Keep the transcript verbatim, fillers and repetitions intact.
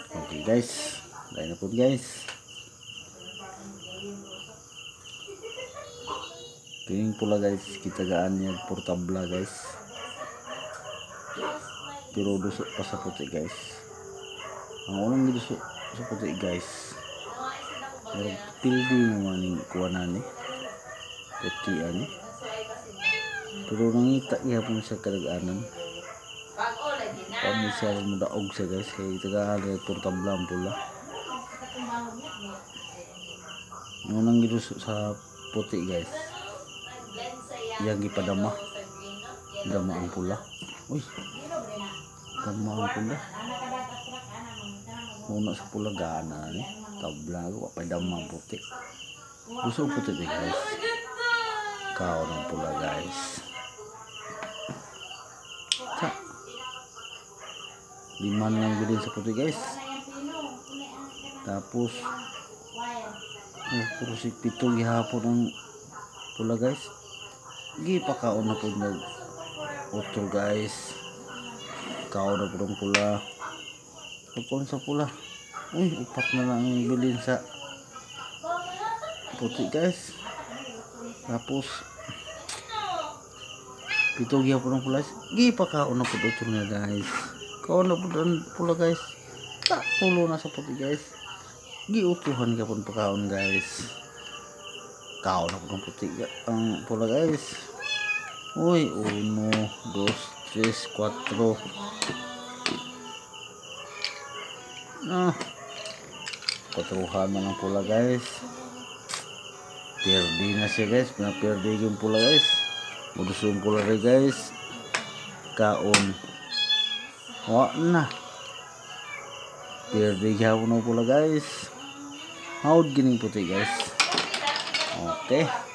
Okay guys, dahil na po guys. Tingin pula guys, kita gaan niya portabla guys. Pero dusok pa sa puti guys. Ang unang dusok sa puti guys. Pero pildi naman yung kuwanan eh. Puti ani. Pero nangita niya po sa kadaganan. Kami siya mo daog siya guys. Kaya itagaan niya portabla ang pula. Ang unang dusok sa puti guys. Yang gipadama. Dama ang pula. Uy. Dama ang pula. Muna sa pula gana ni. Tabla ko pa dama ang puti. Gusto puti ni guys. Kao ng pula guys. Ta. Lima lang bilhin sa puti guys. Tapos oh, puro si pito gihapon ng pula guys. Gi pa kaon na po nag utol guys. Kaon na po ng pula. Pagkaon sa pula. Uy, upat na lang ang bilhin sa puti guys. Tapos pito gihapon ng pula. Gi pa kaon na po utol na guys. Kaon na po ng pula guys. Tak tulo na sa puti guys. Gi utuhan ka po pagkaon guys. Kaon na po ng puti ang pula guys. Uy, uno, dos, tres, cuatro. Ah, katruhan man ang pula guys. Perdi na siya guys. Pinaperdi yung pula guys. Modus yung pula rin guys. Kaon. Wak na. Perdi gihapon ang pula guys. Haud gining puti guys. Okay.